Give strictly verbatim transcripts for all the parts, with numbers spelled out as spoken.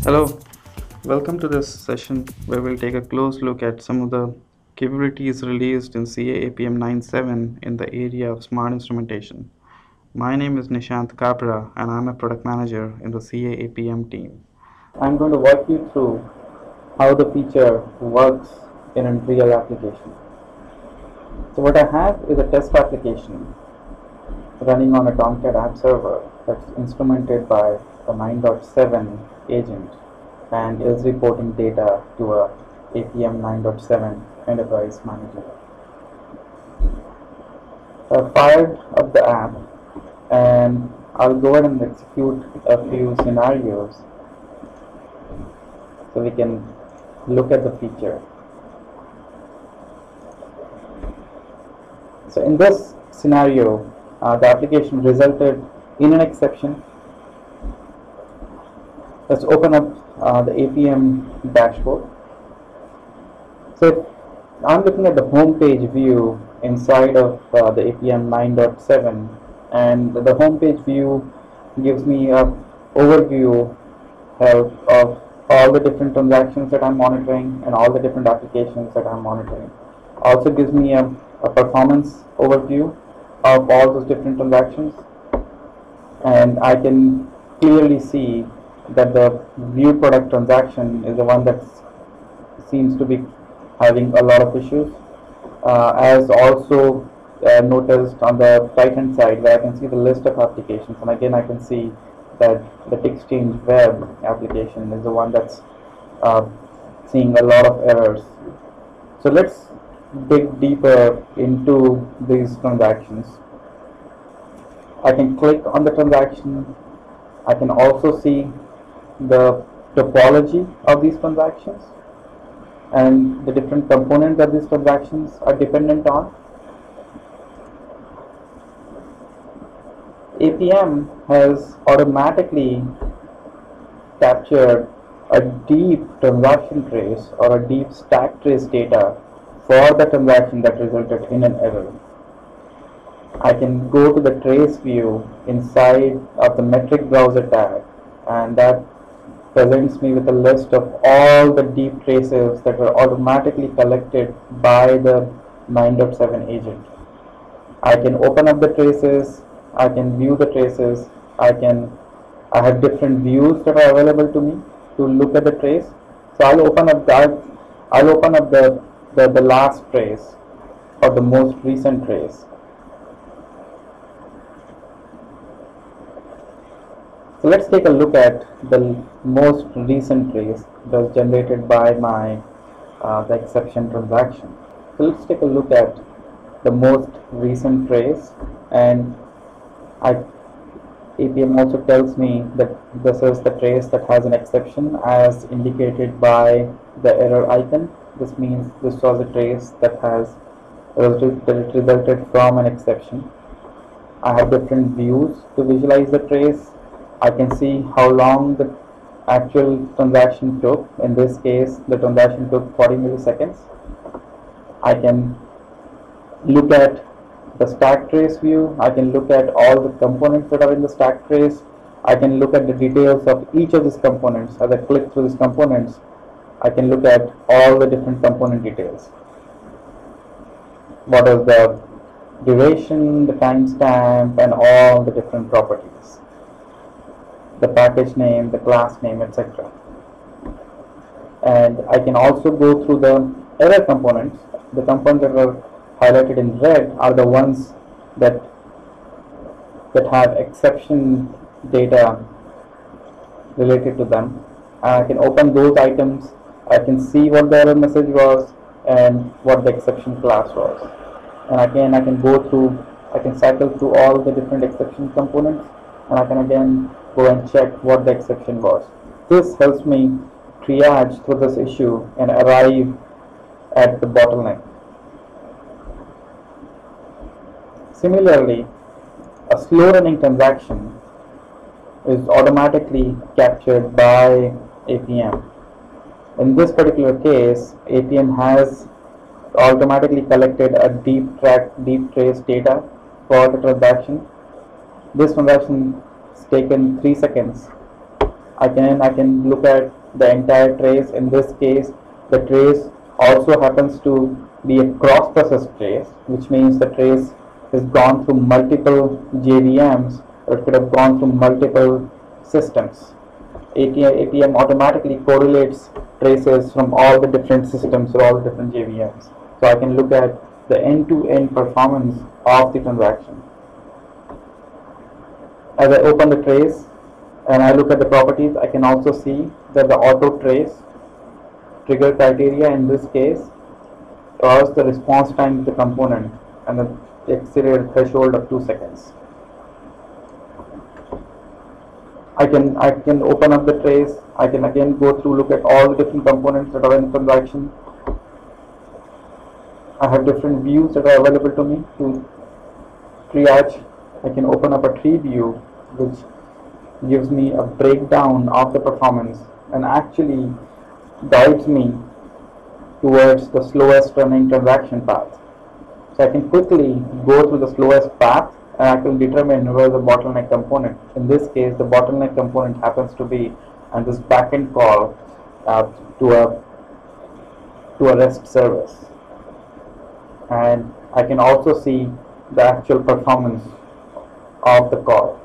Hello, welcome to this session where we'll take a close look at some of the capabilities released in C A A P M nine point seven in the area of smart instrumentation. My name is Nishant Kabra and I'm a product manager in the C A A P M team. I'm going to walk you through how the feature works in a real application. So what I have is a test application running on a Tomcat app server that's instrumented by a nine point seven agent and is reporting data to a A P M nine point seven enterprise manager. I fired up the app and I'll go ahead and execute a few scenarios so we can look at the feature. So in this scenario, uh, the application resulted in an exception. Let's open up uh, the A P M dashboard. So I'm looking at the home page view inside of uh, the A P M nine point seven, and the home page view gives me an overview help of all the different transactions that I'm monitoring and all the different applications that I'm monitoring. Also gives me a, a performance overview of all those different transactions, and I can clearly see that the view product transaction is the one that seems to be having a lot of issues, uh, as also uh, noticed on the right hand side where I can see the list of applications, and again I can see that the Exchange Web application is the one that's uh, seeing a lot of errors. So let's dig deeper into these transactions. I can click on the transaction. I can also see the topology of these transactions and the different components that these transactions are dependent on. A P M has automatically captured a deep transaction trace or a deep stack trace data for the transaction that resulted in an error. I can go to the trace view inside of the metric browser tab, and that presents me with a list of all the deep traces that were automatically collected by the nine point seven agent. I can open up the traces, I can view the traces, I can I have different views that are available to me to look at the trace. So I'll open up that I'll open up the, the, the last trace or the most recent trace. So let's take a look at the most recent trace that was generated by my uh, the exception transaction. So let's take a look at the most recent trace, and I, A P M also tells me that this is the trace that has an exception as indicated by the error icon. This means this was a trace that has that resulted from an exception. I have different views to visualize the trace. I can see how long the actual transaction took. In this case, the transaction took forty milliseconds. I can look at the stack trace view. I can look at all the components that are in the stack trace. I can look at the details of each of these components. As I click through these components, I can look at all the different component details. What is the duration, the timestamp, and all the different properties, the package name, the class name, et cetera. And I can also go through the error components. The components that are highlighted in red are the ones that that have exception data related to them. I can open those items. I can see what the error message was and what the exception class was. And again, I can go through, I can cycle through all the different exception components, and I can again go and check what the exception was. This helps me triage through this issue and arrive at the bottleneck. Similarly, a slow running transaction is automatically captured by A P M. In this particular case, A P M has automatically collected a deep track, deep trace data for the transaction. This transaction is taken three seconds. I can I can look at the entire trace. In this case, the trace also happens to be a cross-process trace, which means the trace has gone through multiple J V Ms, or it could have gone through multiple systems. A P M automatically correlates traces from all the different systems or all the different J V Ms. So I can look at the end-to-end performance of the transaction. As I open the trace and I look at the properties, I can also see that the auto trace trigger criteria in this case was the response time of the component and the accelerated threshold of two seconds. I can I can open up the trace. I can again go through, look at all the different components that are in the transaction. I have different views that are available to me to triage. I can open up a tree view, which gives me a breakdown of the performance and actually guides me towards the slowest running transaction path. So I can quickly go through the slowest path and I can determine where the bottleneck component. In this case, the bottleneck component happens to be on this backend call uh, to a to a REST service, and I can also see the actual performance of the call.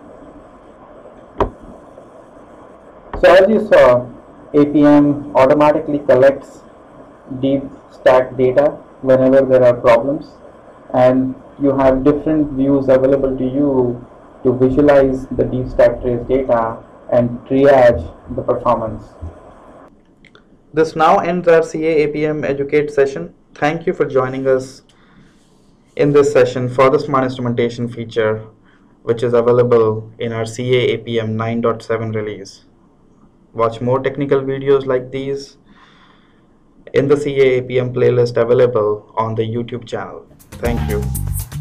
So as you saw, A P M automatically collects deep stack data whenever there are problems, and you have different views available to you to visualize the deep stack trace data and triage the performance. This now ends our C A A P M Educate session. Thank you for joining us in this session for the Smart Instrumentation feature, which is available in our C A A P M nine point seven release. Watch more technical videos like these in the C A A P M playlist available on the YouTube channel. Thank you.